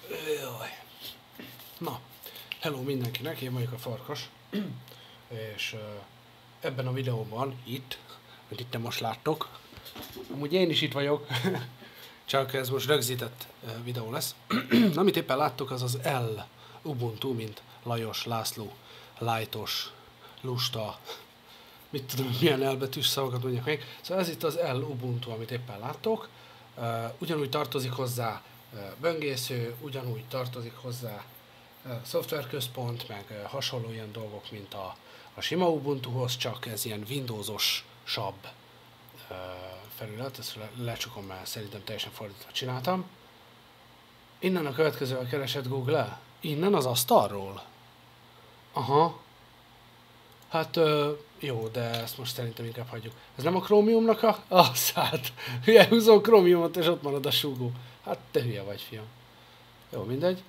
Jaj. Na, hello mindenkinek, én vagyok a Farkas, és ebben a videóban, amit itt most láttok, amúgy én is itt vagyok, csak ez most rögzített videó lesz. Amit éppen láttok, az az L Ubuntu, mint Lajos, László, Lájtos, Lusta, mit tudom, milyen elbetűs szavakat mondjak még. Szóval ez itt az L Ubuntu, amit éppen láttok. Ugyanúgy tartozik hozzá böngésző, ugyanúgy tartozik hozzá szoftverközpont, meg hasonló ilyen dolgok, mint a sima Ubuntuhoz, csak ez ilyen Windowsos-sabb felület, ezt lecsukom, mert szerintem teljesen fordítva csináltam. Innen a következővel keresett Google-e? Innen az asztalról? Aha. Hát jó, de ezt most szerintem inkább hagyjuk. Ez nem a Chromiumnak a... hát, hülye, húzom Chromiumot, és ott marad a súgó. Hát te hülye vagy, fiam. Jó, mindegy.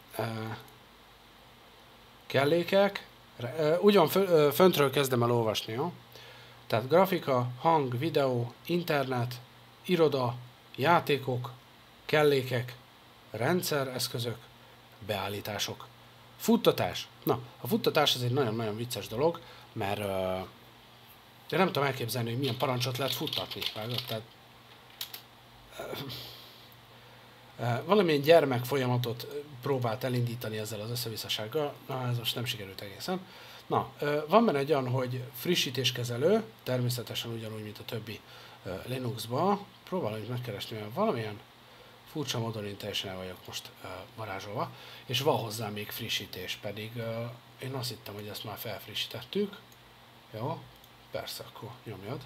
Kellékek. Ugyan föntről kezdem el olvasni, jó? Tehát grafika, hang, videó, internet, iroda, játékok, kellékek, rendszereszközök, beállítások. Futtatás. Na, a futtatás az egy nagyon-nagyon vicces dolog, mert de nem tudom elképzelni, hogy milyen parancsot lehet futtatni. Tehát, valamilyen gyermek folyamatot próbált elindítani ezzel az összevisszasággal, na ez most nem sikerült egészen. Na, van benne egy olyan, hogy frissítéskezelő, természetesen ugyanúgy, mint a többi Linuxba. Próbálom megkeresni, mert valamilyen furcsa módon én teljesen el vagyok most varázsolva, és van hozzá még frissítés, pedig én azt hittem, hogy ezt már felfrissítettük. Jó, persze, akkor nyomjad.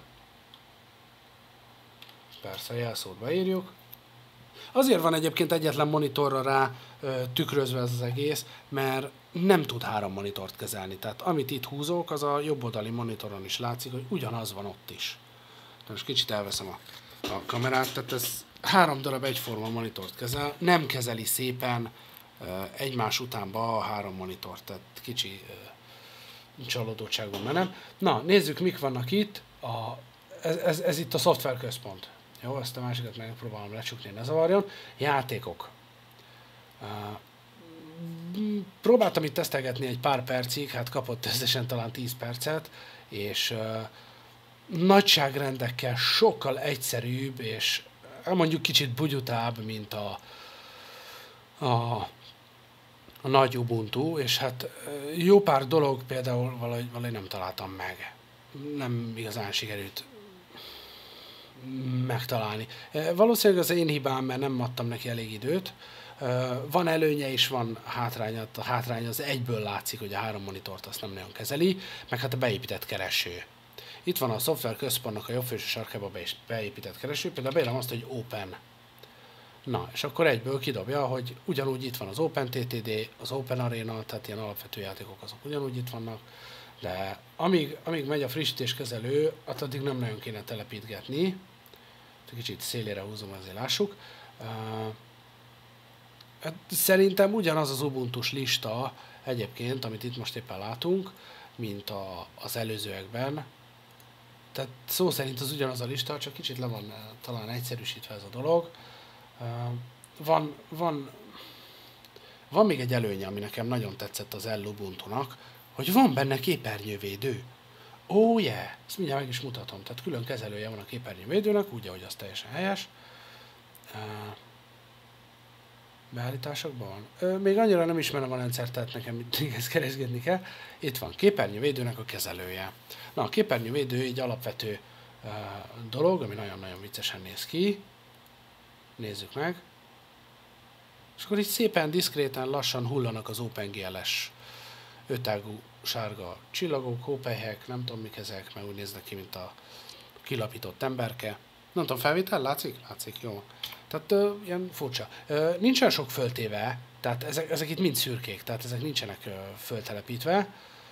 Persze, jelszót beírjuk. Azért van egyébként egyetlen monitorra rá tükrözve ez az egész, mert nem tud 3 monitort kezelni. Tehát amit itt húzok, az a jobb oldali monitoron is látszik, hogy ugyanaz van ott is. De most kicsit elveszem a kamerát, tehát ez 3 darab egyforma monitort kezel, nem kezeli szépen egymás utánba a 3 monitort, tehát kicsi csalódottságban menem. Na, nézzük, mik vannak itt. Ez itt a szoftverközpont. Jó, ezt a másikat megpróbálom lecsukni, ne zavarjon. Játékok. Próbáltam itt tesztelgetni egy pár percig, hát kapott összesen talán 10 percet, és nagyságrendekkel sokkal egyszerűbb, és mondjuk kicsit bugyutább, mint a nagy Ubuntu, és hát jó pár dolog például valahogy nem találtam meg. Nem igazán sikerült megtalálni. Valószínűleg az én hibám, mert nem adtam neki elég időt. Van előnye és van hátránya. A hátrány az egyből látszik, hogy a 3 monitort azt nem nagyon kezeli, meg hát a beépített kereső. Itt van a szoftver központnak a jobb felső sarkába beépített kereső, például beírom azt, hogy Open. Na, és akkor egyből kidobja, hogy ugyanúgy itt van az OpenTTD, az Open Arena, tehát ilyen alapvető játékok azok ugyanúgy itt vannak, de amíg megy a frissítéskezelő, addig nem nagyon kéne telepítgetni. Kicsit szélére húzom, azért lássuk. Szerintem ugyanaz az Ubuntus lista egyébként, amit itt most éppen látunk, mint az előzőekben. Tehát szó szerint az ugyanaz a lista, csak kicsit le van talán egyszerűsítve ez a dolog. Van még egy előnye, ami nekem nagyon tetszett az L Ubuntunak, hogy van benne képernyővédő. Oh yeah! Ezt mindjárt meg is mutatom. Tehát külön kezelője van a képernyővédőnek, úgy, ahogy az teljesen helyes. Beállításokban van. Még annyira nem ismerem a rendszert, tehát nekem mindig ezt keresgélni kell. Itt van képernyővédőnek a kezelője. Na, a képernyővédő egy alapvető dolog, ami nagyon-nagyon viccesen néz ki. Nézzük meg. És akkor így szépen, diszkréten, lassan hullanak az OpenGL-es 5-ágú sárga csillagok, hópelyhek, nem tudom mik ezek, mert úgy néznek ki, mint a kilapított emberke. Nem tudom, felvétel? Látszik? Látszik, jó. Tehát ilyen furcsa. Nincsen sok föltéve, tehát ezek itt mind szürkék, tehát ezek nincsenek föltelepítve.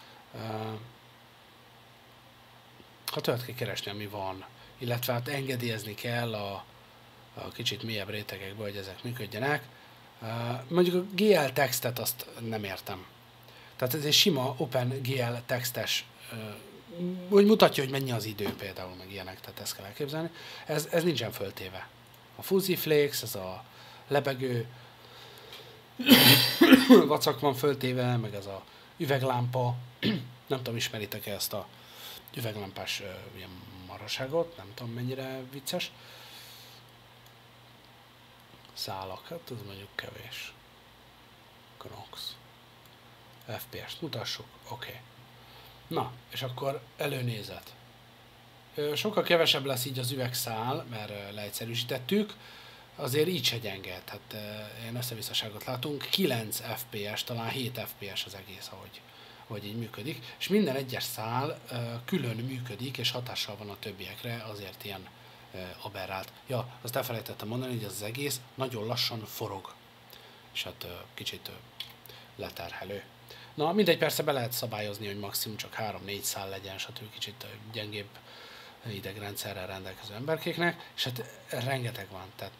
Hát olyat kell keresni, ami van. Illetve hát engedélyezni kell a kicsit mélyebb rétegekből, hogy ezek működjenek. Mondjuk a GL textet azt nem értem. Tehát ez egy sima OpenGL textes, hogy mutatja, hogy mennyi az idő például, meg ilyenek, tehát ezt kell elképzelni. Ez nincsen föltéve. A FuzzyFlakes, ez a lebegő vacak van föltéve, meg ez a üveglámpa. Nem tudom, ismeritek-e ezt a üveglámpás ilyen maraságot, nem tudom mennyire vicces. Szálak, hát ez mondjuk kevés. Knox. FPS-t mutassuk, oké. Na, és akkor előnézet. Sokkal kevesebb lesz így az üvegszál, mert leegyszerűsítettük, azért így se gyenge, tehát ilyen összevisszaságot látunk, 9 FPS, talán 7 FPS az egész, ahogy így működik, és minden egyes szál külön működik, és hatással van a többiekre, azért ilyen aberrált. Ja, azt elfelejtettem mondani, hogy az egész nagyon lassan forog, és hát kicsit leterhelő. Na, mindegy, persze be lehet szabályozni, hogy maximum csak 3-4 szál legyen, stb. Kicsit gyengébb idegrendszerrel rendelkező emberkéknek, és hát rengeteg van, tehát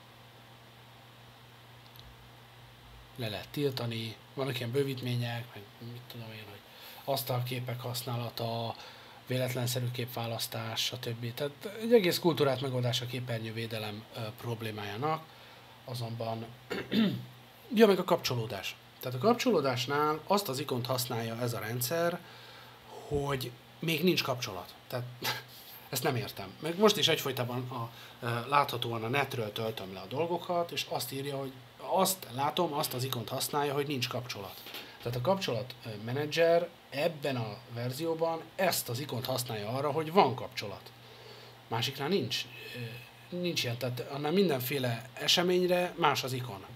le lehet tiltani, vannak ilyen bővítmények, meg mit tudom én, hogy asztalképek használata, véletlenszerű képválasztás, stb. Tehát egy egész kultúrát megoldás a képernyővédelem problémájának, azonban ja, meg a kapcsolódás. Tehát a kapcsolódásnál azt az ikont használja ez a rendszer, hogy még nincs kapcsolat. Tehát ezt nem értem. Meg most is egyfolytában láthatóan a netről töltöm le a dolgokat, és azt írja, hogy azt látom, azt az ikont használja, hogy nincs kapcsolat. Tehát a kapcsolat menedzser ebben a verzióban ezt az ikont használja arra, hogy van kapcsolat. Másiknál nincs ilyen, tehát annál mindenféle eseményre más az ikon.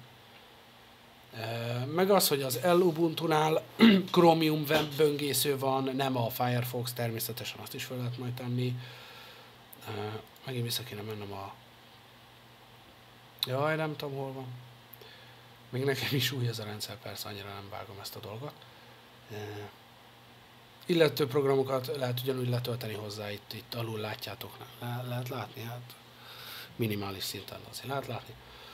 Meg az, hogy az Ubuntu-nál Chromium web böngésző van, nem a Firefox, természetesen azt is fel lehet majd tenni. Megint vissza kéne mennem a... Jaj, nem tudom hol van. Még nekem is új ez a rendszer, persze annyira nem vágom ezt a dolgot. Illető programokat lehet ugyanúgy letölteni hozzá, itt alul látjátok, lehet látni, hát minimális szinten azért lehet látni.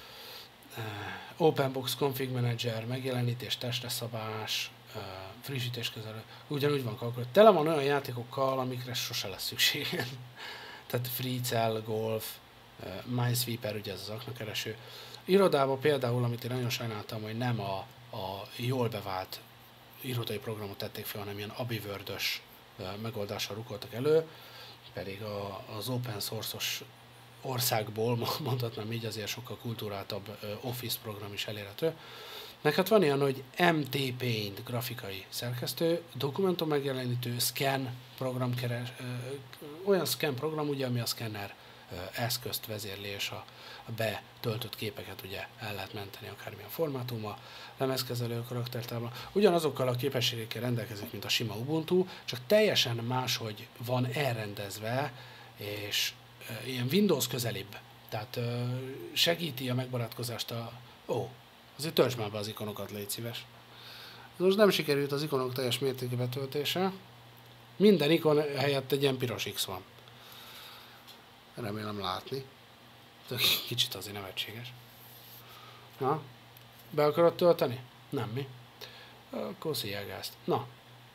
OpenBox Config Manager, megjelenítés, testre szabás, frissítéskezelő, ugyanúgy van kalkulálva. Tele van olyan játékokkal, amikre sose lesz szükség. Tehát FreeCell, Golf, Minesweeper, ugye ez az aknakereső. Irodában például, amit én nagyon sajnáltam, hogy nem a jól bevált irodai programot tették fel, hanem ilyen AbiWord-ös megoldással rukoltak elő, pedig az open source-os országból, mondhatnám így, azért sokkal kulturáltabb Office program is elérhető. Meg hát van ilyen, hogy MT Paint grafikai szerkesztő, dokumentum megjelenítő, scan program olyan scan program, ugye, ami a scanner eszközt vezérli, és a betöltött képeket ugye el lehet menteni akármilyen formátummal, lemezkezelő, karaktertábla. Ugyanazokkal a képességekkel rendelkezik, mint a sima Ubuntu, csak teljesen máshogy van elrendezve, és ilyen Windows közelibb. Tehát segíti a megbarátkozást azért töltsd már be az ikonokat, légy szíves. Most nem sikerült az ikonok teljes mértékű betöltése. Minden ikon helyett egy ilyen piros X van. Remélem látni. Kicsit azért nevetséges. Na, be akarod tölteni? Nem, mi? Akkor széljel ezt. Na,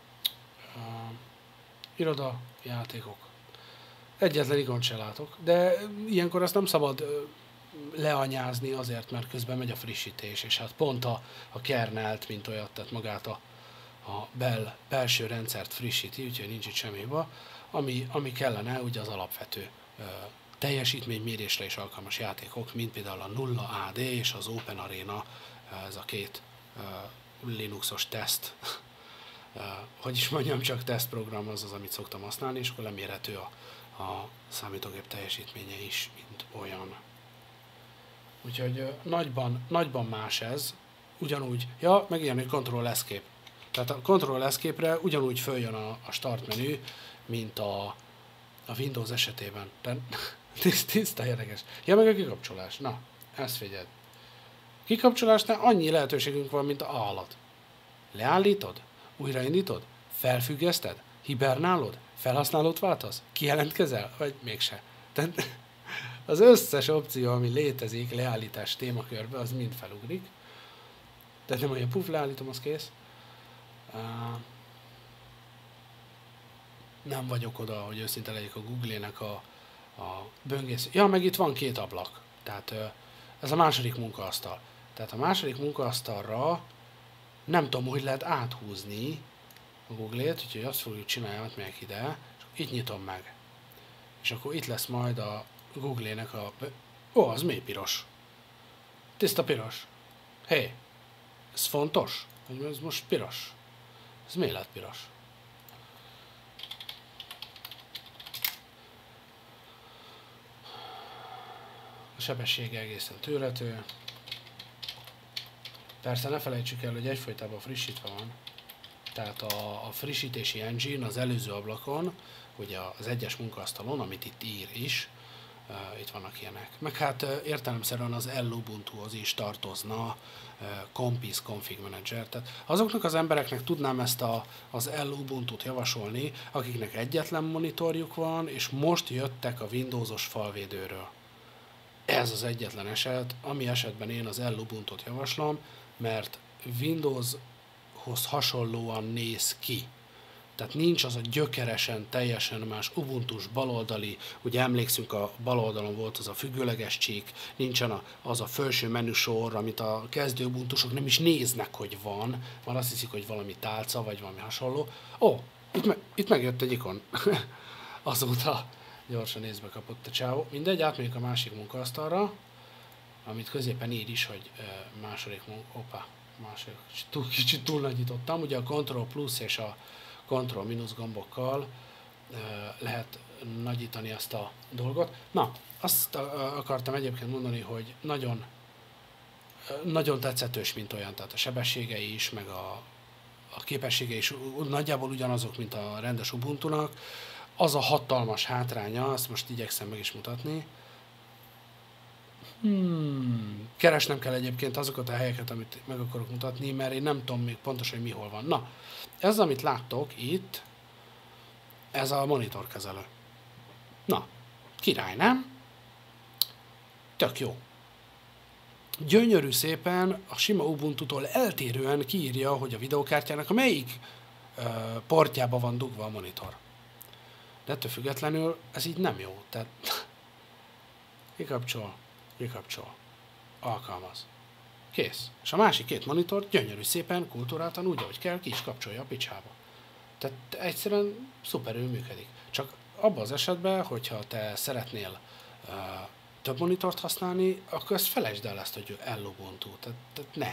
iroda, játékok. Egyetlen ikont se látok, de ilyenkor azt nem szabad leanyázni azért, mert közben megy a frissítés, és hát pont a kernelt, mint olyat, tehát magát a belső rendszert frissíti, úgyhogy nincs itt semmi hiba, ami kellene, ugye az alapvető teljesítménymérésre is alkalmas játékok, mint például a 0AD és az Open Arena, ez a két Linuxos teszt, hogy is mondjam, csak tesztprogram az, amit szoktam használni, és akkor lemérhető a számítógép teljesítménye is, mint olyan. Úgyhogy nagyban más ez, ugyanúgy, meg ilyen, hogy Control Escape. Tehát a Control Escape-re ugyanúgy följön a start menü, mint a Windows esetében. Tiszta érdekes. Meg a kikapcsolás. Na, ezt figyeld. Kikapcsolásnál annyi lehetőségünk van, mint a állat. Leállítod? Újraindítod? Felfüggeszted? Hibernálod? Felhasználót váltasz? Kijelentkezel? Vagy mégse? Tehát az összes opció, ami létezik leállítás témakörbe, az mind felugrik. Tehát nem olyan leállítom, az kész. Nem vagyok oda, hogy őszinte legyek a Google-nek a böngésző. Meg itt van két ablak. Tehát ez a második munkaasztal. Tehát a második munkaasztalra nem tudom, hogy lehet áthúzni a Google-ét, úgyhogy azt fogjuk csinálni, hogy megyek ide, és itt nyitom meg. És akkor itt lesz majd a Google-ének a... Ó, az mély piros. Tiszta piros. Hé, ez fontos? Hogy ez most piros? Ez miért lett piros? A sebessége egészen tűrhető. Persze ne felejtsük el, hogy egyfolytában frissítve van. Tehát a frissítési engine az előző ablakon, ugye az egyes munkaasztalon, amit itt ír is, itt vannak ilyenek. Meg hát értelemszerűen az Lubuntuhoz is tartozna Compis Config Manager. Tehát azoknak az embereknek tudnám ezt az Lubuntut javasolni, akiknek egyetlen monitorjuk van, és most jöttek a Windowsos falvédőről. Ez az egyetlen eset, ami esetben én az Lubuntot javaslom, mert Windowshoz hasonlóan néz ki. Tehát nincs az a gyökeresen, teljesen más Ubuntus baloldali, ugye emlékszünk, a baloldalon volt az a függőleges csík, nincsen az a felső menüsor, amit a kezdő Ubuntusok nem is néznek, hogy van, mert azt hiszik, hogy valami tálca, vagy valami hasonló. Ó, itt megjött egy ikon. Azóta gyorsan észbe kapott a csávó. Mindegy, átmegyünk a másik munkaasztalra, amit középen ír is, hogy második kicsit túl nagyítottam. Ugye a Ctrl Plus és a Ctrl minus gombokkal lehet nagyítani ezt a dolgot. Na, azt akartam egyébként mondani, hogy nagyon, nagyon tetszetős, mint olyan, tehát a sebességei is, meg a képességei is nagyjából ugyanazok, mint a rendes Ubuntunak. Az a hatalmas hátránya, azt most igyekszem meg is mutatni. Keresnem kell egyébként azokat a helyeket, amit meg akarok mutatni, mert én nem tudom még pontosan, hogy mi hol van. Na, ez, amit láttok itt, ez a monitorkezelő. Na, király, nem? Tök jó. Gyönyörű szépen, a sima Ubuntutól eltérően kiírja, hogy a videokártyának a melyik portjába van dugva a monitor. De ettől függetlenül ez így nem jó. Tehát kikapcsol, alkalmaz. Kész. És a másik két monitor gyönyörű szépen, kulturáltan, úgy, ahogy kell, ki is kapcsolja a picsába. Tehát egyszerűen szuperül működik. Csak abban az esetben, hogyha te szeretnél több monitort használni, akkor ezt felejtsd el ezt, hogy Lubuntu. Tehát ne.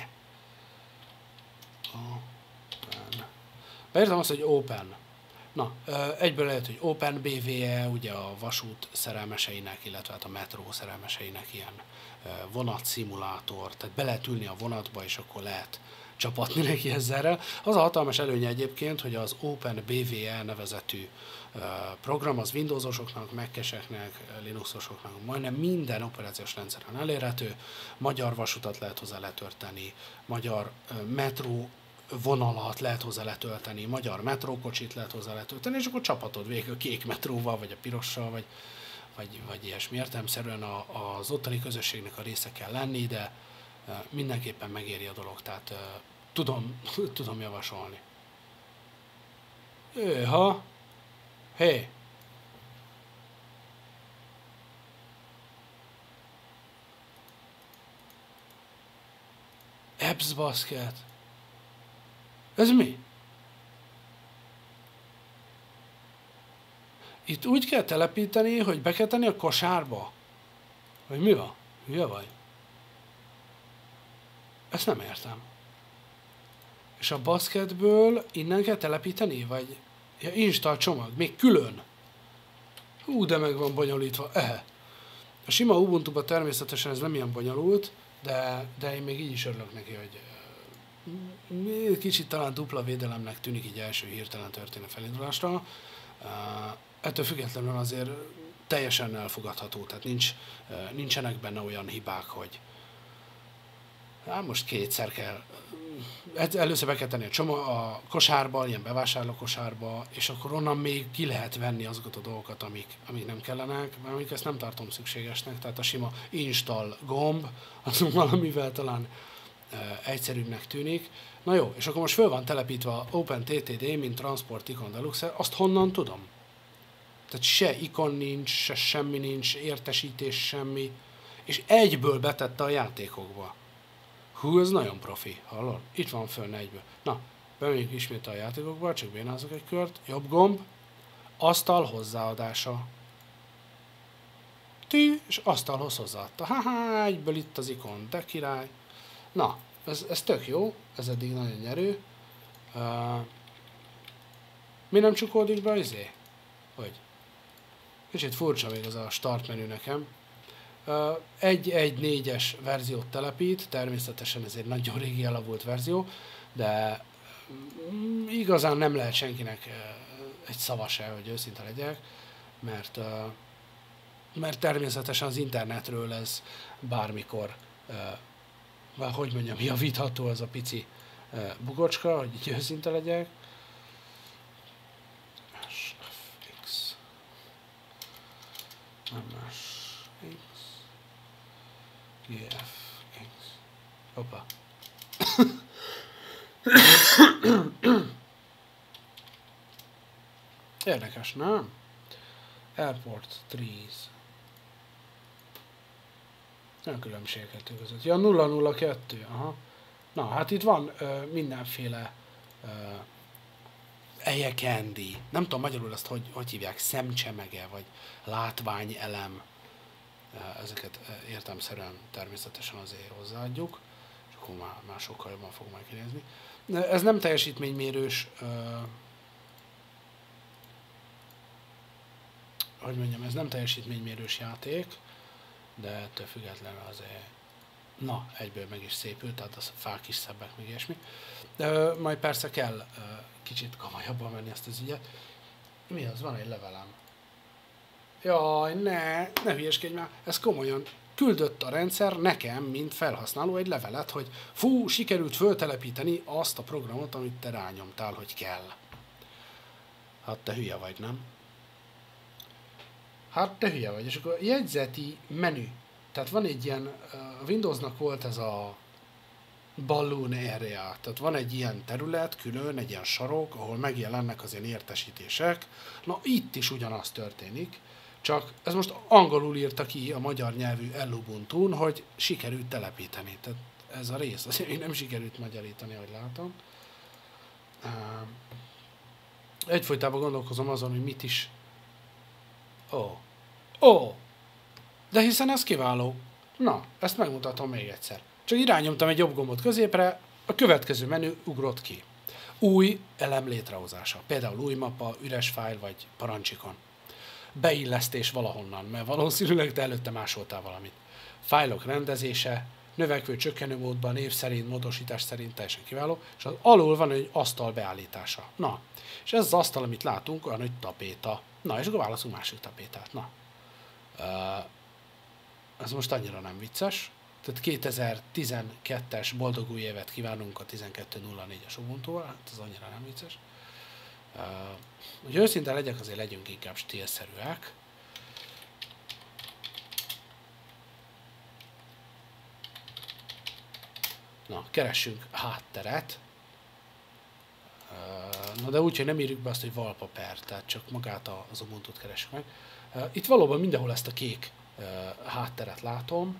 Beírtam azt, hogy Open. Na, egyből lehet, hogy Open BVE, ugye a vasút szerelmeseinek, illetve hát a metró szerelmeseinek ilyen vonatszimulátor, tehát be lehet ülni a vonatba, és akkor lehet csapatni neki ezzel. Az a hatalmas előnye egyébként, hogy az Open BVE nevezetű program az Windowsosoknak, Mac-eseknek, Linuxosoknak majdnem minden operációs rendszeren elérhető, magyar vasutat lehet hozzá letölteni, magyar metró vonalat lehet hozzá letölteni, magyar metrókocsit lehet hozzá letölteni, és akkor csapatod végig a kék metróval, vagy a pirossal, vagy ilyesmi. Értelemszerűen az ottani közösségnek a része kell lenni, de mindenképpen megéri a dolog, tehát tudom javasolni. Hé! Apps Basket! Ez mi? Itt úgy kell telepíteni, hogy be kell tenni a kosárba? Vagy mi van? Hülye vagy? Ezt nem értem. És a basketből innen kell telepíteni? Vagy ja, install csomag, még külön. Hú, de meg van bonyolítva. A sima Ubuntuban természetesen ez nem ilyen bonyolult, de én még így is örülök neki, hogy kicsit talán dupla védelemnek tűnik így első hirtelen történő felindulásra. Ettől függetlenül azért teljesen elfogadható, tehát nincsenek benne olyan hibák, hogy most kétszer kell, először be kell tenni a kosárba, ilyen bevásárló kosárba, és akkor onnan még ki lehet venni azokat a dolgokat, amik nem kellenek, mert amik ezt nem tartom szükségesnek, tehát a sima install gomb, az valamivel talán egyszerűbbnek tűnik. Na jó, és akkor most föl van telepítve OpenTTD, mint Transport Icon Deluxe, azt honnan tudom? Tehát se ikon nincs, se semmi nincs, értesítés semmi, és egyből betette a játékokba. Hú, ez nagyon profi, hallod? Itt van fönn egyből. Na, bemegyünk ismét a játékokba, csak bénázok egy kört. Jobb gomb, asztal hozzáadása. És asztalhoz hozzáadta. Haha, egyből itt az ikon, de király. Na, ez tök jó, ez eddig nagyon nyerő. Mi nem csukódik be, izé? Hogy? Kicsit furcsa még az a start menü nekem. 1.1.4-es verziót telepít, természetesen ez egy nagyon régi elavult verzió, de igazán nem lehet senkinek egy szava se, hogy őszinte legyek, mert természetesen az internetről ez bármikor, hogy mondjam, javítható az a pici bugocska, hogy így őszinte legyek. SFX. MSX. GFX. Hoppa. Érdekes, nem? Airport Trees. Nem különbség a kettő között. Ja, 002. Aha. Na, hát itt van mindenféle ejekendi. Nem tudom magyarul azt, hogy hívják, szemcsemege, vagy látványelem. Ezeket értelemszerűen természetesen azért hozzáadjuk, és akkor már sokkal jobban fog majd kinézni. Ez nem teljesítménymérős, hogy mondjam, ez nem teljesítménymérős játék, de ettől függetlenül azért, na, egyből meg is szépült, tehát a fák is szebbek, meg ilyesmi. De majd persze kell kicsit komolyabban menni ezt az ügyet. Mi az? Van egy levelem. Jaj, ne hülyeskedj már, ez komolyan. Küldött a rendszer nekem, mint felhasználó egy levelet, hogy fú, sikerült föltelepíteni azt a programot, amit te rányomtál, hogy kell. Hát te hülye vagy, nem? Hát te hülye vagy, és akkor jegyzeti menü. Tehát van egy ilyen, a Windowsnak volt ez a balloon area, tehát van egy ilyen terület, külön, egy ilyen sarok, ahol megjelennek az ilyen értesítések. Na itt is ugyanaz történik, csak ez most angolul írta ki a magyar nyelvű Ubuntu-n, hogy sikerült telepíteni. Tehát ez a rész, azért még nem sikerült magyarítani, ahogy látom. Egyfolytában gondolkozom azon, hogy mit is... De hiszen ez kiváló. Na, ezt megmutatom még egyszer. Csak irányomtam egy jobb gombot középre, a következő menü ugrott ki. Új elem létrehozása. Például új mappa, üres fájl vagy parancsikon. Beillesztés valahonnan, mert valószínűleg te előtte másoltál valamit. Fájlok rendezése, növekvő csökkenő módban, név szerint, módosítás szerint teljesen kiváló, és az alul van egy asztal beállítása. Na, és ez az asztal, amit látunk, olyan, hogy tapéta. Na, és akkor válaszunk másik tapétát. Na. Ez most annyira nem vicces. Tehát 2012-es boldog új évet kívánunk a 12.04-es Ubuntu-val, hát ez annyira nem vicces. Hogy őszinte legyek, azért legyünk inkább stílszerűek. Na, keressünk hátteret. Na de úgy, hogy nem írjuk be azt, hogy wallpaper, tehát csak magát az Ubuntu-t keressük meg. Itt valóban mindenhol ezt a kék hátteret látom.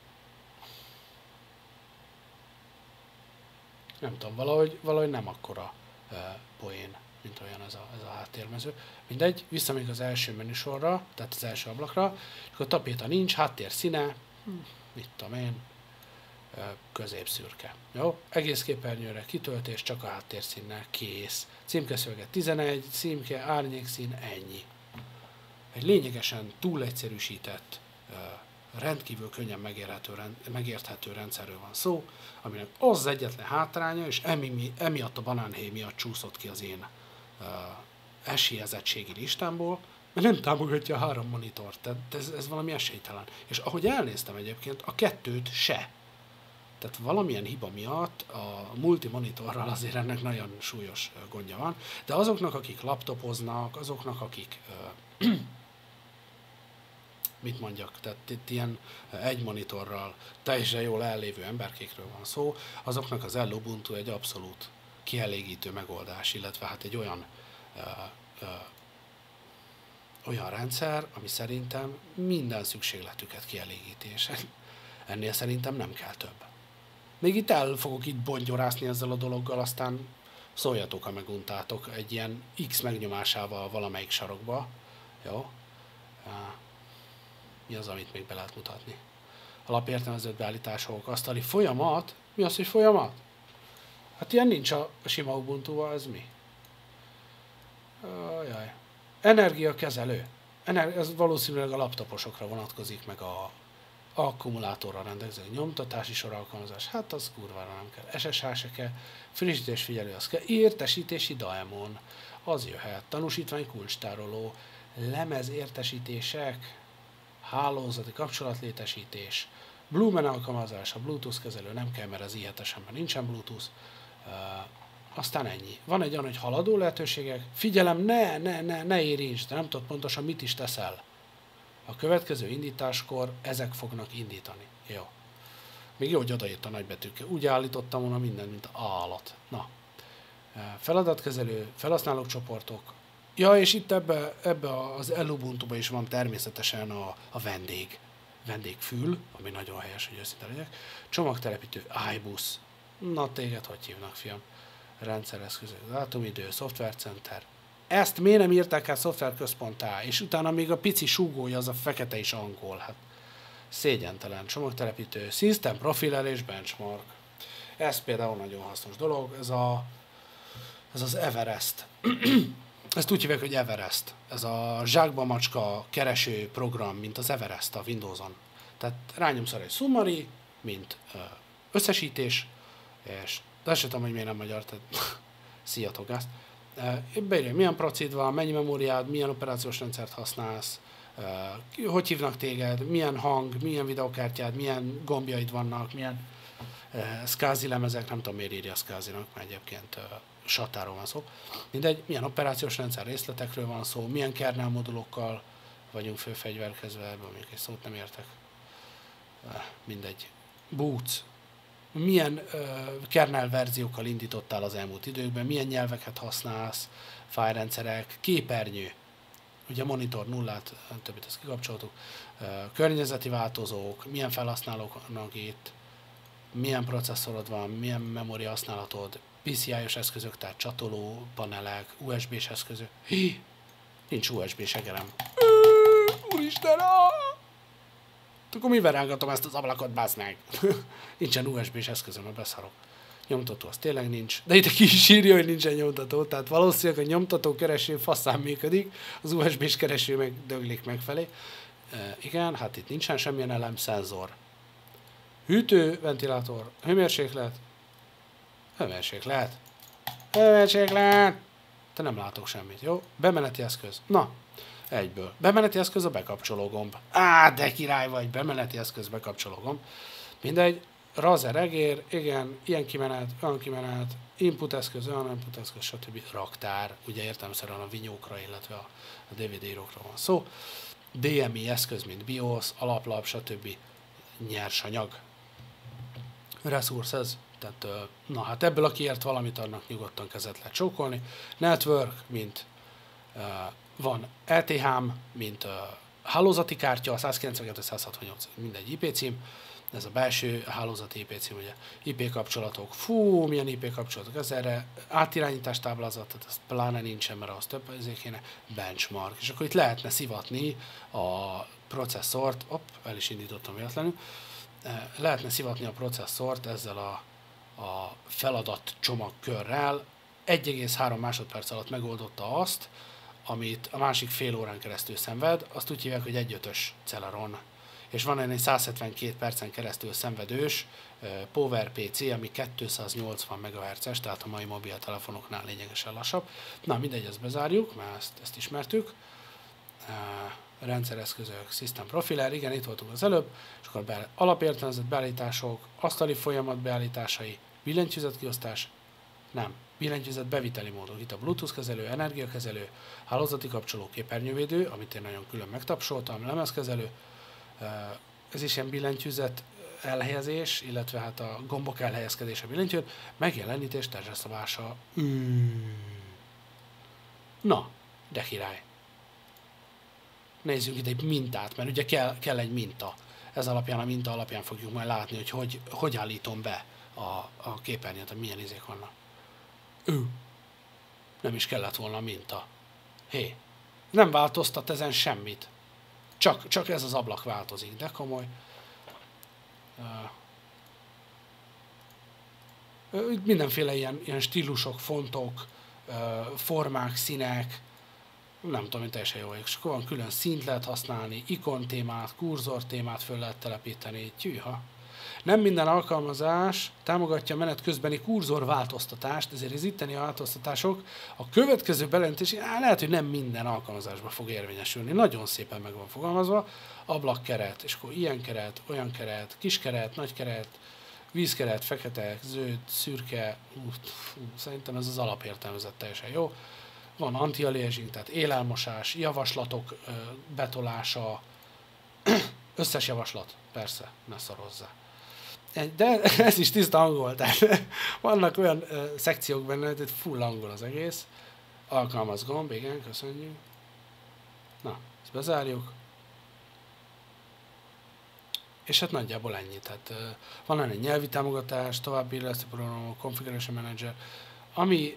Nem tudom, valahogy nem akkora poén, mint olyan ez a háttérmező. Mindegy, visszamegyünk az első menüsorra, tehát az első ablakra, és akkor a tapéta nincs, háttér színe, mit tudom én, középszürke. Jó? Egész képernyőre kitöltés, csak a háttérszínnel, kész. Címkeszöveget 11, címke, árnyékszín, ennyi. Egy lényegesen túl egyszerűsített, rendkívül könnyen megérthető rendszerről van szó, aminek az egyetlen hátránya, és emiatt a banánhéj miatt csúszott ki az én esélyezettségi listámból, mert nem támogatja a 3 monitort, tehát ez valami esélytelen. És ahogy elnéztem egyébként, a 2-t se. Tehát valamilyen hiba miatt a multimonitorral azért ennek nagyon súlyos gondja van, de azoknak, akik laptopoznak, azoknak, akik mit mondjak, tehát itt ilyen egy monitorral teljesen jól ellévő emberkékről van szó, azoknak az Ubuntu egy abszolút kielégítő megoldás, illetve hát egy olyan rendszer, ami szerintem minden szükségletüket kielégítés. Ennél szerintem nem kell több. Még itt el fogok itt bongyorászni ezzel a dologgal, aztán szóljatok, ha meguntátok egy ilyen X megnyomásával valamelyik sarokba. Jó? Mi az, amit még be lehet mutatni? Alapértelmezett beállítások, asztali folyamat. Mi az, hogy folyamat? Hát ilyen nincs a sima Ubuntu-val, ez mi? Jaj. Energiakezelő. Ez valószínűleg a laptoposokra vonatkozik, meg a akkumulátorral rendelkező nyomtatási soralkalmazás. Hát az kurvára nem kell. SSH se kell. Frissítés figyelő, az kell. Értesítési daemon. Az jöhet. Tanúsítvány kulcstároló. Lemezértesítések. Hálózati kapcsolatlétesítés. Blumen alkalmazás, a Bluetooth kezelő nem kell, mert az i7-esemben nincsen Bluetooth. Aztán ennyi. Van egy olyan, hogy haladó lehetőségek. Figyelem, ne érints, de nem tudod pontosan mit is teszel. A következő indításkor ezek fognak indítani. Jó. Még jó, hogy odaírt a nagybetűkkel. Úgy állítottam volna mindent, mint állat. Na. Feladatkezelő, felhasználók csoportok. Ja, és itt ebbe az Ubuntuba is van természetesen a vendégfül, ami nagyon helyes, hogy őszinte legyek. Csomagtelepítő, iBus. Na, téged hogy hívnak, fiam? Rendszereszközök, dátumidő, szoftvercenter. Ezt miért nem írták át szoftverközponttá? És utána még a pici súgója, az a fekete is angol. Hát szégyentelen. Csomagtelepítő, System profilelés, benchmark. Ez például nagyon hasznos dolog. Ez az Everest. Ezt úgy hívják, hogy Everest. Ez a zsákba macska kereső program, mint az Everest a Windowson. Tehát rányomsz arra egy summary, mint összesítés, és de azt sem tudom, hogy miért nem magyar, tehát szíjatok ezt. Beírja, milyen procid van, mennyi memóriád, milyen operációs rendszert használsz, hogy hívnak téged, milyen hang, milyen videokártyád, milyen gombjaid vannak, milyen SCSI lemezek, nem tudom miért írja SCSI-nak, mert egyébként satáról van szó. Mindegy, milyen operációs rendszer részletekről van szó, milyen kernel modulokkal vagyunk főfegyverkezve, ebből még egy szót nem értek. Mindegy. Boots. Milyen kernel verziókkal indítottál az elmúlt időkben, milyen nyelveket használsz, fájrendszerek, képernyő, ugye monitor nullát, többit ezt kikapcsoltuk, környezeti változók, milyen felhasználók vannak itt, milyen processzorod van, milyen memória használatod, PCI-os eszközök, tehát csatoló panelek, USB-s eszközök. Nincs USB-s egerem. Úristen! Akkor mivel rángatom ezt az ablakot, bász meg? Nincsen USB-s eszközöm, a beszarok. Nyomtató az tényleg nincs. De itt ki is írja, hogy nincsen nyomtató. Tehát valószínűleg a nyomtató kereső faszán működik, az USB-s kereső meg döglik megfelé. Igen, hát itt nincsen semmilyen elemszenzor. Hűtő, ventilátor, hőmérséklet. Hőmérséklet. Te nem látok semmit, jó? Bemeneti eszköz. Na, egyből. Bemeneti eszköz a bekapcsoló gomb. De király vagy, bemeneti eszköz, bekapcsoló gomb. Mindegy, razer egér, igen, ilyen kimenet, olyan kimenet, input eszköz, olyan input eszköz, stb. Raktár, ugye értelemszerűen a vinyókra, illetve a DVD-rókra van szó. DMI eszköz, mint BIOS, alaplap, stb. Nyersanyag. Resources, tehát na hát ebből aki ért valamit, annak nyugodtan kezet lehet csókolni. Network, mint van LTH-m, mint hálózati kártya, 192.168, mindegy IP cím, ez a belső hálózati IP cím, ugye IP kapcsolatok, milyen IP kapcsolatok, ez erre átirányítás táblázat, tehát ez pláne nincsen, mert az több ezért kéne, benchmark, és akkor itt lehetne szivatni a processzort, el is indítottam véletlenül, lehetne szivatni a processzort ezzel a feladat csomagkörrel, 1,3 másodperc alatt megoldotta azt, amit a másik fél órán keresztül szenved, azt úgy hívják, hogy 1.5-ös Celeron. És van egy 172 percen keresztül szenvedős PowerPC, ami 280 MHz-es, tehát a mai mobiltelefonoknál lényegesen lassabb. Na mindegy, ezt bezárjuk, mert ezt ismertük. Rendszereszközök, System Profiler, igen, itt voltunk az előbb, és akkor alapértelmezett beállítások, asztali folyamat beállításai, billentyűzetkiosztás, nem, billentyűzet beviteli módon. Itt a Bluetooth kezelő, energiakezelő, hálózati kapcsoló, képernyővédő, amit én nagyon külön megtapsoltam, lemezkezelő, ez is ilyen billentyűzet elhelyezés, illetve hát a gombok elhelyezkedése billentyűt, megjelenítés, terzseszabása. Na, de király. Nézzünk ide egy mintát, mert ugye kell egy minta. Ez alapján, a minta alapján fogjuk majd látni, hogy állítom be a képernyőt, hogy milyen izék vannak. Nem is kellett volna minta. Hé, nem változtat ezen semmit. Csak ez az ablak változik, de komoly. Mindenféle ilyen stílusok, fontok, formák, színek, nem tudom, teljesen jó. És akkor van külön színt lehet használni, ikon témát, kurzor témát föl lehet telepíteni, tyűha. Nem minden alkalmazás támogatja a menet közbeni kurzor változtatást, ezért az itteni változtatások a következő bejelentés, lehet, hogy nem minden alkalmazásban fog érvényesülni. Nagyon szépen meg van fogalmazva, ablakkeret, és akkor ilyen keret, olyan keret, kis keret, nagy keret, vízkeret, fekete, zöld, szürke, szerintem ez az alapértelmezett teljesen jó. Van anti-aliasing, tehát élelmosás, javaslatok betolása, összes javaslat, persze, ne szarozzá. De ez is tiszta angol, tehát vannak olyan szekciók benne, hogy full angol az egész. Alkalmaz gomb, igen, köszönjük. Na, ezt bezárjuk. És hát nagyjából ennyi. Tehát van egy nyelvi támogatás, további illesztő programok, Configuration Manager, ami...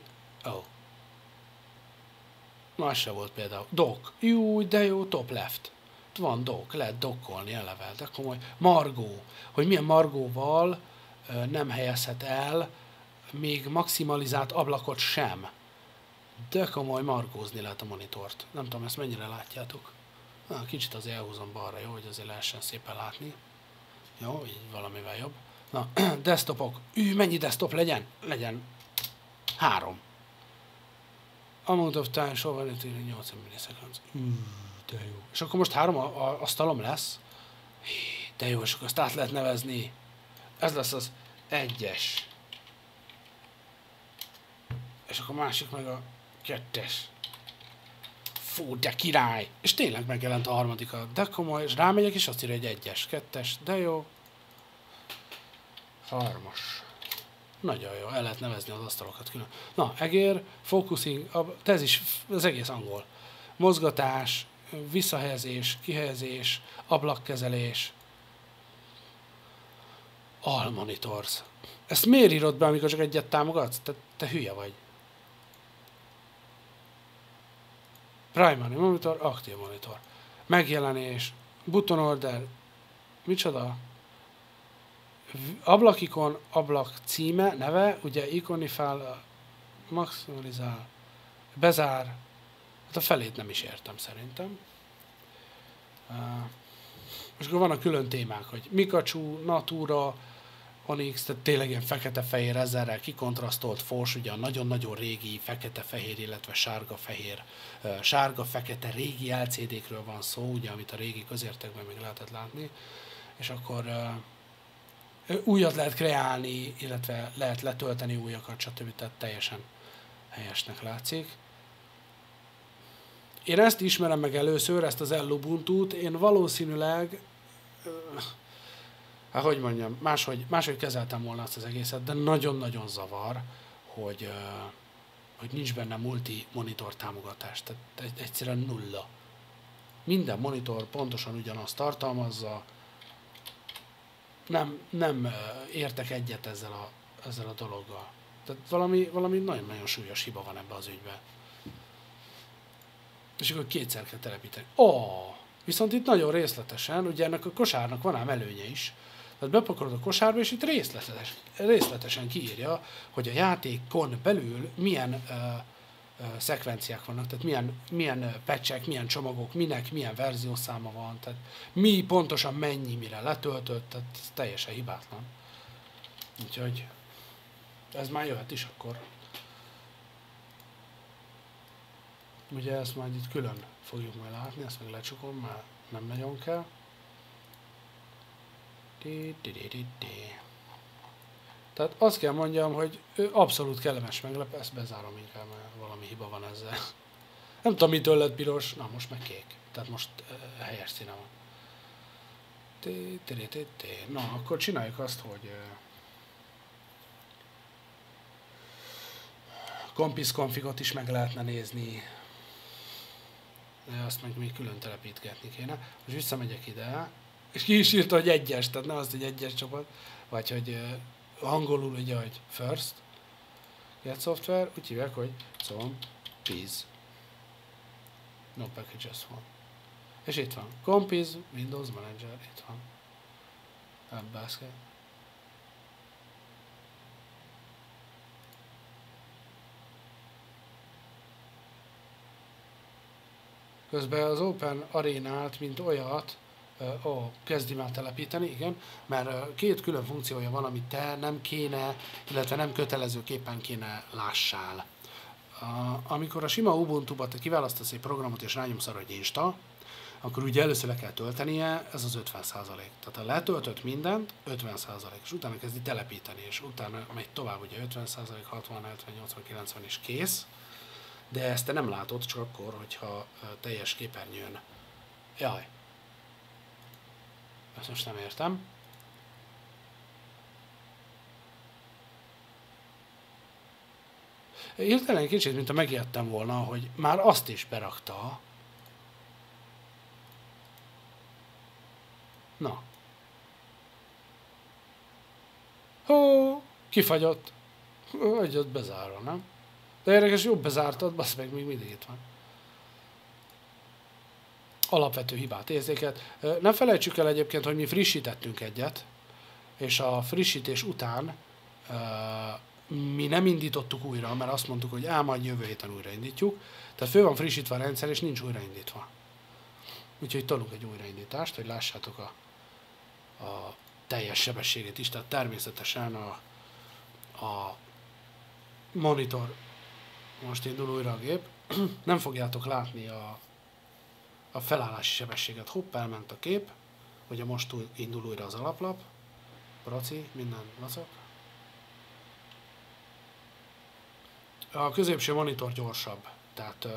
Más se volt például. Dock. Jú, de jó, top left. Van dock, lehet dokkolni eleve, de komoly. Margó. Hogy milyen margóval nem helyezhet el még maximalizált ablakot sem. De komoly, margózni lehet a monitort. Nem tudom, ezt mennyire látjátok. Kicsit azért elhúzom balra, jó, hogy azért lehessen szépen látni. Jó, így valamivel jobb. Na, desktopok. Mennyi desktop legyen? Legyen 3. Amount of time, sorban 80 milliseconds. De jó. És akkor most 3 asztalom lesz. De jó, és akkor azt át lehet nevezni. Ez lesz az 1-es. És akkor másik meg a 2-es. Fú, de király! És tényleg megjelent a harmadika. De komoly, és rámegyek, és azt írja, hogy 1-es, 2-es, de jó. 3-as. Nagyon jó, el lehet nevezni az asztalokat külön. Na, egér, focusing, ez is az egész angol. Mozgatás, visszahelyezés, kihelyezés, ablakkezelés, all monitors. Ezt miért írod be, amikor csak egyet támogatsz? Te hülye vagy. Primary monitor, active monitor. Megjelenés, button order, micsoda? Ablakikon, ablak címe, neve, ugye ikonifál, maximalizál, bezár, hát a felét nem is értem szerintem. És akkor vannak külön témák, hogy Mikachu, Natura, Onyx, tehát tényleg ilyen fekete-fehér ezerrel kikontrasztolt fos, ugye a nagyon-nagyon régi fekete-fehér, illetve sárga-fehér, sárga-fekete régi LCD-kről van szó, ugye, amit a régi közértekben még lehetett látni, és akkor újat lehet kreálni, illetve lehet letölteni újakat, stb. Tehát teljesen helyesnek látszik. Én ezt ismerem meg először, ezt az Ubuntu-t, én valószínűleg, hát hogy mondjam, máshogy kezeltem volna azt az egészet, de nagyon-nagyon zavar, hogy nincs benne multi-monitor támogatás, tehát egyszerűen nulla. Minden monitor pontosan ugyanazt tartalmazza, nem értek egyet ezzel a dologgal. Tehát valami nagyon-nagyon súlyos hiba van ebbe az ügyben. És akkor kétszer kell telepíteni. Viszont itt nagyon részletesen, ugye ennek a kosárnak van ám előnye is. Tehát bepakolod a kosárba, és itt részletesen kiírja, hogy a játékon belül milyen szekvenciák vannak, tehát milyen patchek, milyen csomagok, minek milyen verziószáma van, tehát mi pontosan mennyi, mire letöltött, tehát ez teljesen hibátlan. Úgyhogy ez már jöhet is akkor. Ugye ezt majd itt külön fogjuk majd látni, ezt meg lecsukom, már nem nagyon kell. Tehát azt kell mondjam, hogy abszolút kellemes meglepő, ezt bezárom inkább, mert valami hiba van ezzel. Nem tudom, mitől lett piros, na most meg kék. Tehát most helyes színe van. Na, akkor csináljuk azt, hogy Compis configot is meg lehetne nézni. De azt meg még külön telepítgetni kéne. Most visszamegyek ide, és ki is írta, hogy 1-es, tehát nem azt, hogy 1-es csapat, vagy hogy angolul ugye, hogy first, get software, úgy hívják, hogy Compiz. No packages van. És itt van. Compiz, Windows Manager, itt van. App-basket. Közben az Open Arénát, mint olyat, kezdi már telepíteni, igen, mert két külön funkciója van, amit te nem kéne, illetve nem kötelezőképpen kéne lássál. Amikor a sima Ubuntu-ba te kiválasztasz egy programot és rányomsz arra, hogy Insta, akkor ugye először le kell töltenie, ez az 50%. Tehát ha letöltött mindent, 50%, és utána kezdi telepíteni, és utána megy tovább, ugye 50%, 60, 70, 80, 90 és kész. De ezt te nem látod, csak akkor, hogyha teljes képernyőn. Jaj. Ezt most nem értem. Hirtelen kicsit, mint a megijedtem volna, hogy már azt is berakta. Na. Hó, kifagyott. Hogy ott bezárva, nem? De érdekes, jobb bezártad, basz meg még mindig itt van. Alapvető hibát érzéket. Ne felejtsük el egyébként, hogy mi frissítettünk egyet, és a frissítés után mi nem indítottuk újra, mert azt mondtuk, hogy majd jövő héten újraindítjuk. Tehát föl van frissítve a rendszer, és nincs újraindítva. Úgyhogy tolunk egy újraindítást, hogy lássátok a teljes sebességét is, tehát természetesen a monitor most indul újra a gép, nem fogjátok látni a felállási sebességet. Hopp, elment a kép, ugye most indul újra az alaplap, praci, minden vacak. A középső monitor gyorsabb, tehát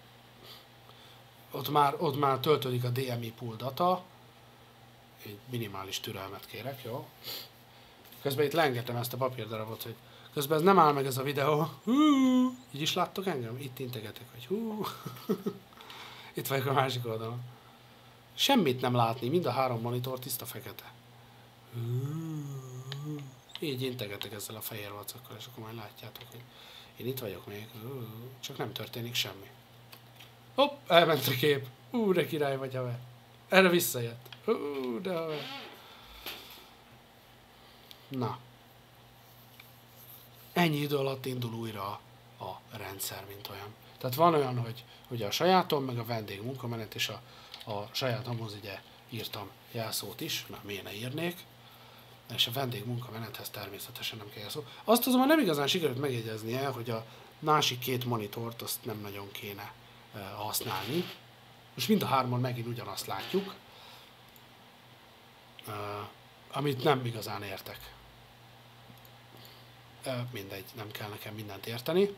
ott már töltődik a DMI pool data, egy minimális türelmet kérek, jó? Közben itt lengetem ezt a papírdarabot, hogy közben ez nem áll meg ez a videó. Így is láttok engem? Itt integetek, hogy Itt vagyok a másik oldalon. Semmit nem látni, mind a három monitor tiszta fekete. Így integetek ezzel a fehér vacakkal, és akkor majd látjátok, hogy én itt vagyok még. Csak nem történik semmi. Hopp, elment a kép. De király vagy, haver. Erre visszajött. De haver. Na. Ennyi idő alatt indul újra a rendszer, mint olyan. Tehát van olyan, hogy a sajátom, meg a vendég munkamenet, és a sajátomhoz ugye írtam jelszót is, mert miért ne írnék, és a vendég munkamenethez természetesen nem kell jelszó. Azt azonban nem igazán sikerült megjegyeznie, hogy a másik két monitort azt nem nagyon kéne használni. Most mind a hárman megint ugyanazt látjuk, amit nem igazán értek. Mindegy, nem kell nekem mindent érteni.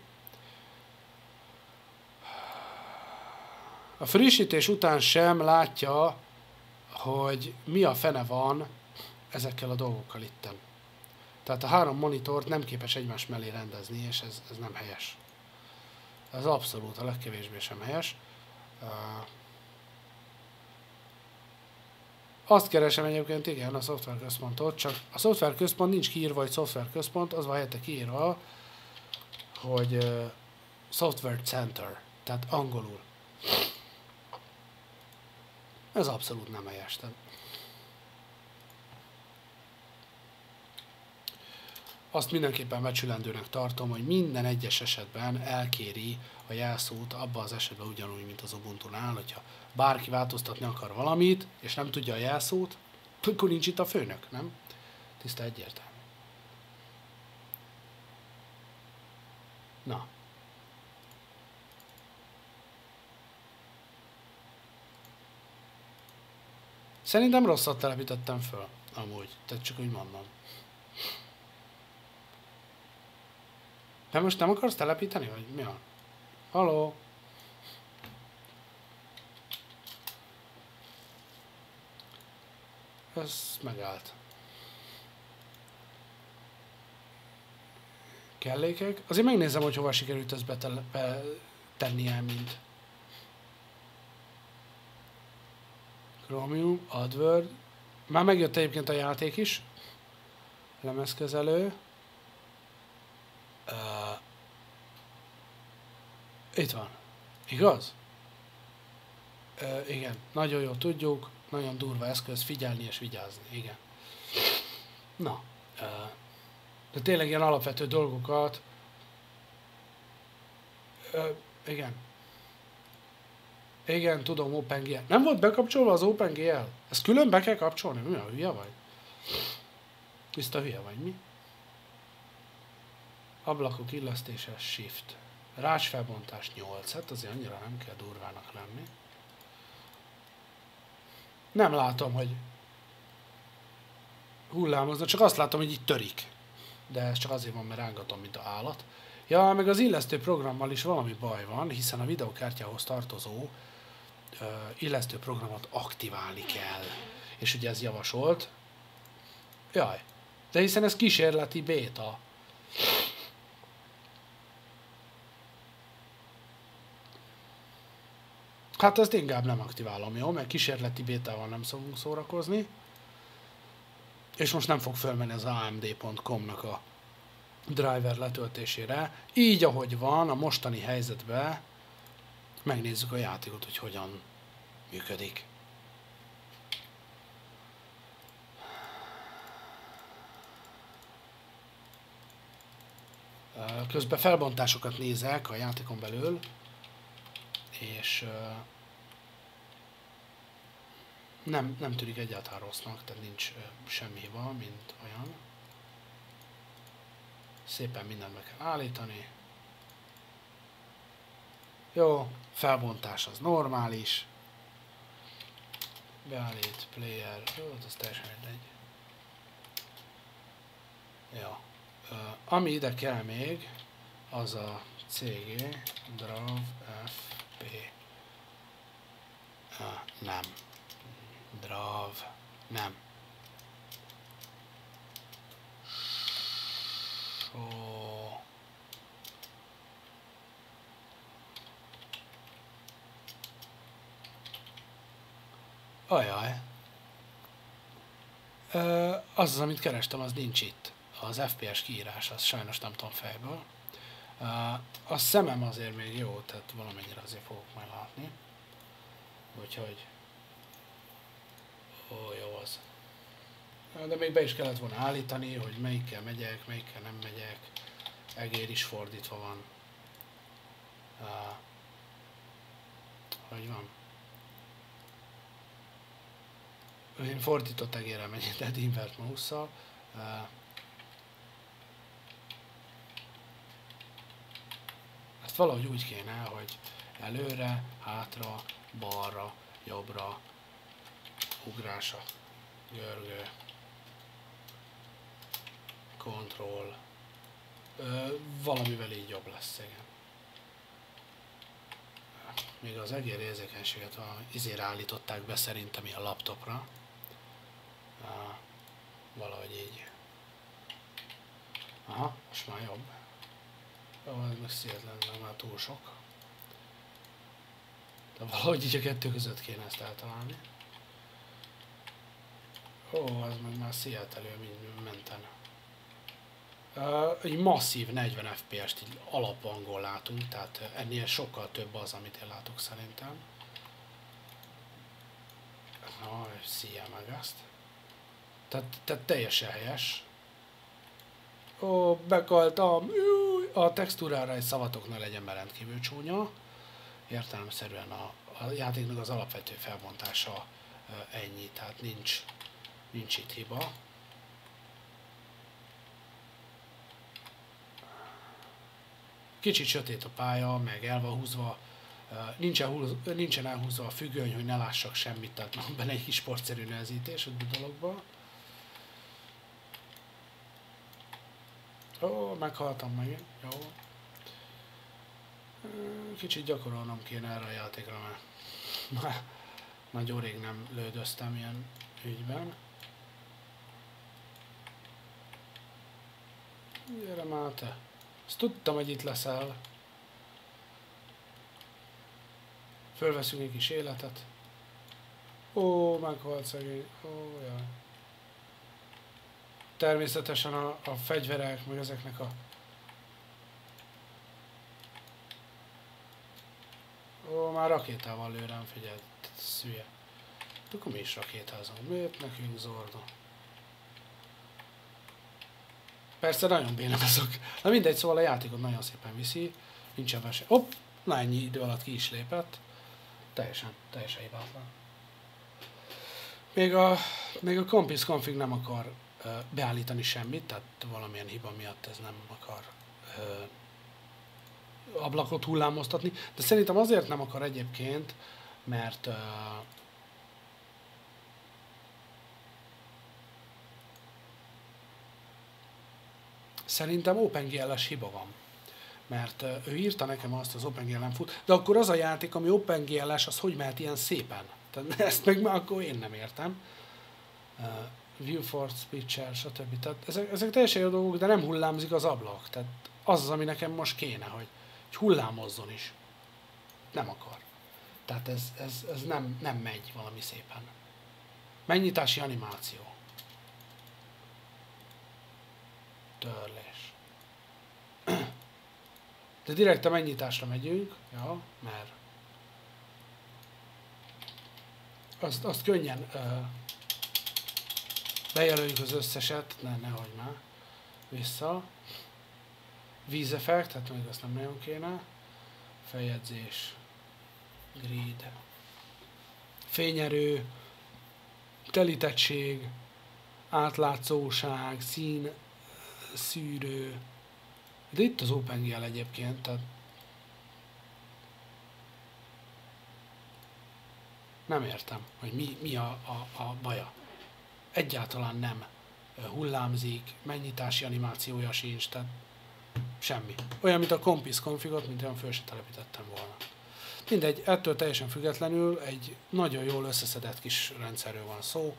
A frissítés után sem látja, hogy mi a fene van ezekkel a dolgokkal itten. Tehát a három monitort nem képes egymás mellé rendezni, és ez nem helyes. Ez abszolút a legkevésbé sem helyes. Azt keresem egyébként, igen, a szoftverközpontot, csak a szoftverközpont nincs kiírva, hogy szoftverközpont, az van helyette kiírva, hogy software center, tehát angolul. Ez abszolút nem helyes. Azt mindenképpen becsülendőnek tartom, hogy minden egyes esetben elkéri a jelszót abban az esetben ugyanúgy, mint az Ubuntu-nál, hogyha bárki változtatni akar valamit, és nem tudja a jelszót, akkor nincs itt a főnök, nem? Tiszta egyértelmű. Na. Szerintem rosszat telepítettem föl, amúgy. Tehát csak úgy mondom. De most nem akarsz telepíteni, vagy mi van? Haló? Ez megállt. Kellékek? Azért megnézem, hogy hova sikerült ezt betennie mind. Chromium, AdWord. Már megjött egyébként a játék is. lemezkezelő. Itt van. Igaz? Igen, nagyon jól tudjuk, nagyon durva eszköz, figyelni és vigyázni, igen. Na, de tényleg ilyen alapvető dolgokat, igen. Igen, tudom, OpenGL. Nem volt bekapcsolva az OpenGL? Ezt külön be kell kapcsolni? Mi a hülye vagy? Tiszta hülye vagy, mi? Ablakok illesztése, shift. Rácsfelbontás 8, hát azért annyira nem kell durvának lenni. Nem látom, hogy hullámozna, csak azt látom, hogy így törik. De ez csak azért van, mert rángatom, mint az állat. Ja, meg az illesztő programmal is valami baj van, hiszen a videokártyához tartozó illesztő programot aktiválni kell. És ugye ez javasolt. Jaj, de hiszen ez kísérleti béta. Hát ezt inkább nem aktiválom, jó? Mert kísérleti bétával nem szokunk szórakozni. És most nem fog fölmenni az amd.com-nak a driver letöltésére. Így, ahogy van, a mostani helyzetben megnézzük a játékot, hogy hogyan működik. Közben felbontásokat nézek a játékon belül, és nem tűnik egyáltalán rossznak, tehát nincs semmi hiba, mint olyan. Szépen mindent meg kell állítani. Jó, felbontás az normális. Beállít, player, jó, az teljesen mindegy. Ja. Ami ide kell még, az a CG, drav, FP. Nem. Drav, nem. Show. Ajaj. Az, amit kerestem, az nincs itt. Az FPS kiírás, az sajnos nem tudom fejből. A szemem azért még jó, tehát valamennyire azért fogok majd látni. Úgyhogy... Ó, jó az. De még be is kellett volna állítani, hogy melyikkel megyek, melyikkel nem megyek. Egér is fordítva van. Hogy van? Én fordított egérrel megyek, tehát invert mouse-szal. Ezt valahogy úgy kéne, hogy előre, hátra, balra, jobbra, ugrása, görgő, control, valamivel így jobb lesz, igen. Még az egér érzékenységet izére állították be szerintem a laptopra. Valahogy így. Aha, most már jobb. Jó, ez meg szétlen, már túl sok. De valahogy így a kettő között kéne ezt eltalálni. Ó, az meg már Seattle-ül mind menten. Egy masszív 40 FPS-t így alaphangon látunk, tehát ennél sokkal több az, amit én látok szerintem. Na, szíjjel meg ezt. Tehát teljesen helyes. Ó, bekaltam. A textúrára egy szavatok ne legyen, mert rendkívül csúnya. Értelemszerűen a játéknak az alapvető felbontása ennyi, tehát nincs itt hiba. Kicsit sötét a pálya, meg el van húzva, nincsen elhúzva a függöny, hogy ne lássak semmit, tehát van benne egy kis sportszerű nehezítés a dologban. Ó, meghaltam meg, jó. Kicsit gyakorolnom kéne erre a játékra, mert nagyon rég nem lődöztem ilyen ügyben. Gyere már te! Ezt tudtam, hogy itt leszel. Fölveszünk egy kis életet. Ó, meghalt szegény. Ó, jaj. Természetesen a fegyverek, meg ezeknek a... Ó, már rakétával lő rám, figyelj, szülye. Akkor mi is rakétázunk. Miért nekünk Zordon? Persze nagyon bénám azok. Na mindegy, szóval a játékot nagyon szépen viszi. Nincsen verseny. Hopp! Na ennyi idő alatt ki is lépett. Teljesen hibátlan. Még a Compis config nem akar beállítani semmit, tehát valamilyen hiba miatt ez nem akar ablakot hullámoztatni. De szerintem azért nem akar egyébként, mert szerintem OpenGL-es hiba van. Mert ő írta nekem azt, az OpenGL-en fut, de akkor az a játék, ami OpenGL-es, az hogy mehet ilyen szépen? Tehát ezt meg már akkor én nem értem. Viewport, Switcher, stb. Tehát ezek teljesen jó dolgok, de nem hullámzik az ablak. Tehát az, ami nekem most kéne, hogy hullámozzon is. Nem akar. Tehát ez nem megy valami szépen. Megnyitási animáció. Törlés. De direkt a megnyitásra megyünk, ja, mert azt könnyen bejelöljük az összeset, nehogy már, vissza. Vízeffekt, hát még azt nem nagyon kéne. Feljegyzés, grid, fényerő, telítettség, átlátszóság, szín, szűrő. De itt az OpenGL egyébként, tehát nem értem, hogy mi a baja. Egyáltalán nem hullámzik, megnyitási animációja sincs, tehát semmi. Olyan, mint a Compis configot, mint olyan föl se telepítettem volna. Mindegy, ettől teljesen függetlenül egy nagyon jól összeszedett kis rendszerről van szó.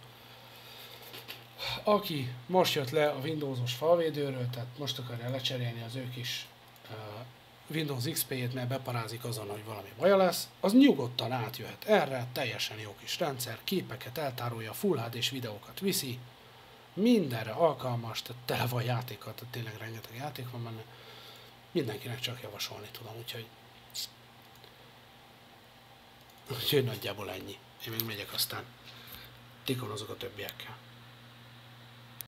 Aki most jött le a Windowsos falvédőről, tehát most akarja lecserélni az ő kis Windows XP-jét, mert beparázik azon, hogy valami baja lesz, az nyugodtan átjöhet erre, teljesen jó kis rendszer, képeket eltárolja, Full HD-s videókat viszi, mindenre alkalmas, tehát tele van játékkal, tehát tényleg rengeteg játék van benne, mindenkinek csak javasolni tudom, úgyhogy nagyjából ennyi. Én még megyek, aztán tikonozok a többiekkel.